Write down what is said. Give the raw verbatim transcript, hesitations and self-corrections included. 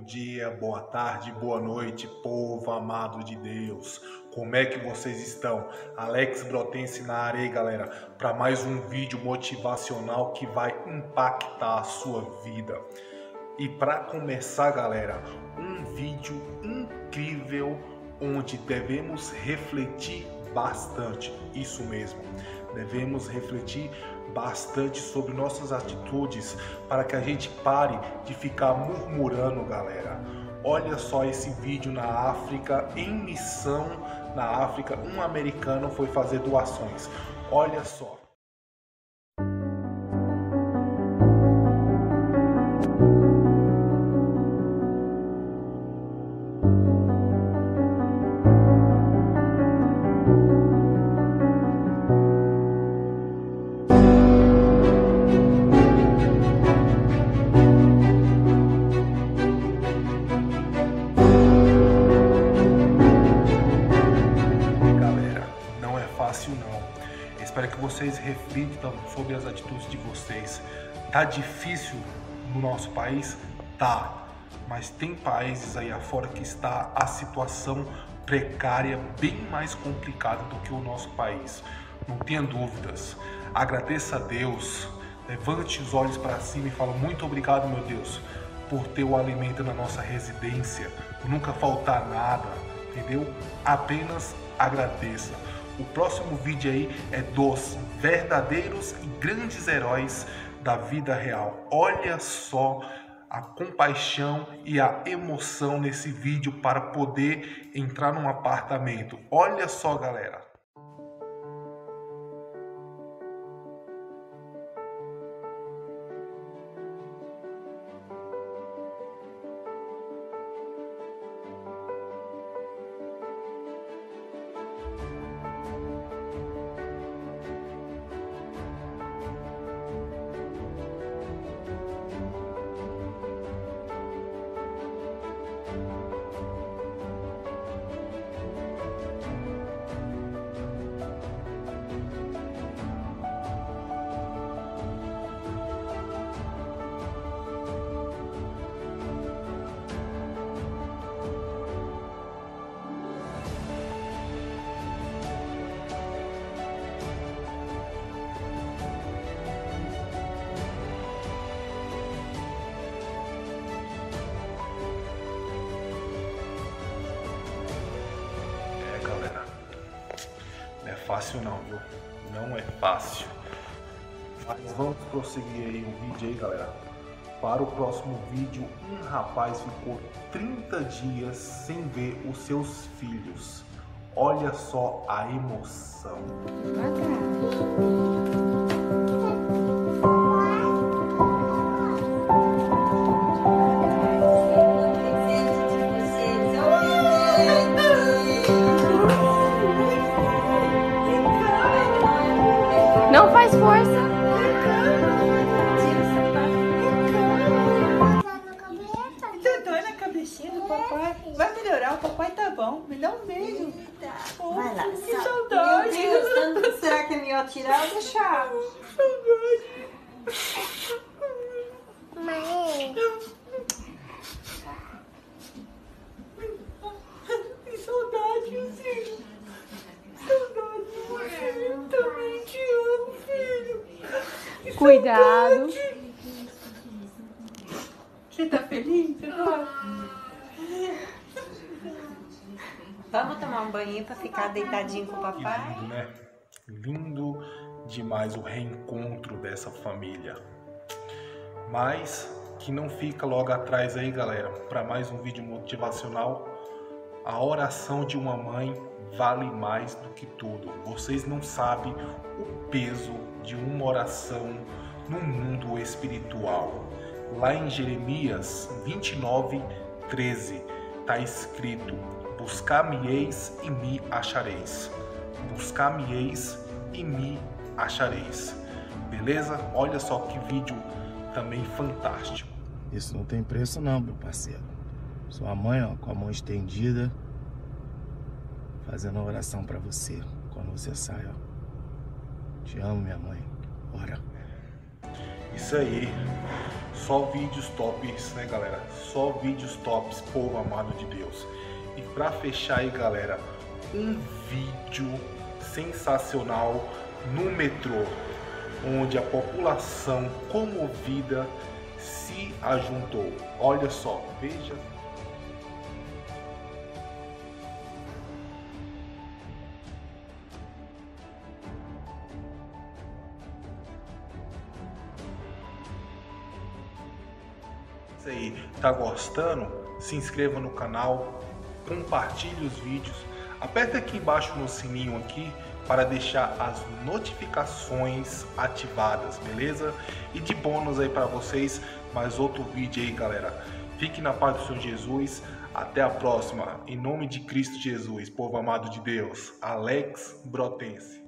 dia, boa tarde, boa noite, povo amado de Deus. Como é que vocês estão? Alex Brotense na área aí, galera, para mais um vídeo motivacional que vai impactar a sua vida. E para começar, galera, um vídeo incrível onde devemos refletir bastante, isso mesmo, devemos refletir bastante sobre nossas atitudes para que a gente pare de ficar murmurando, galera. Olha só esse vídeo na África, em missão na África, um americano foi fazer doações. Olha só. Não. Espero que vocês reflitam sobre as atitudes de vocês. Tá difícil no nosso país? Tá. Mas tem países aí afora que está a situação precária bem mais complicada do que o nosso país. Não tenha dúvidas. Agradeça a Deus. Levante os olhos para cima e fala: muito obrigado, meu Deus, por ter o alimento na nossa residência, por nunca faltar nada, entendeu? Apenas agradeça. O próximo vídeo aí é dos verdadeiros e grandes heróis da vida real. Olha só a compaixão e a emoção nesse vídeo para poder entrar num apartamento. Olha só, galera. Não é fácil não, viu? Não é fácil. Mas vamos prosseguir aí o vídeo aí, galera. Para o próximo vídeo, um rapaz ficou trinta dias sem ver os seus filhos. Olha só a emoção. Não faz força. Tá dói na cabecinha do papai. Vai melhorar, o papai tá bom. Me dá um beijo. Oh, vai lá. que saudade. Meu Deus, será que é melhor tirar ou deixar? Saudade. Mãe. Que saudade, filho. Saudade de você. Eu também te amo, filho. Que Cuidado. saudade. Você tá feliz agora? Vamos tomar um banho pra ficar deitadinho com o Que papai? lindo, né? Lindo demais o reencontro dessa família. Mas que não fica logo atrás aí, galera, para mais um vídeo motivacional. A oração de uma mãe vale mais do que tudo. Vocês não sabem o peso de uma oração no mundo espiritual. Lá em Jeremias vinte e nove, treze, está escrito: buscar-me-eis e me achareis. Buscar-me-eis e me achareis. Beleza? Olha só que vídeo também fantástico. Isso não tem preço não, meu parceiro. Sua mãe, ó, com a mão estendida, fazendo uma oração pra você quando você sai, ó. Te amo, minha mãe. Bora. Isso aí. Só vídeos tops, né, galera? Só vídeos tops, povo amado de Deus. E para fechar aí, galera, um vídeo sensacional no metrô, onde a população comovida se ajuntou. Olha só, veja. Se aí tá gostando, se inscreva no canal, compartilhe os vídeos, aperta aqui embaixo no sininho aqui para deixar as notificações ativadas, beleza? E de bônus aí para vocês, mais outro vídeo aí, galera. Fique na paz do Senhor Jesus, até a próxima, em nome de Cristo Jesus, povo amado de Deus. Alex Brotense.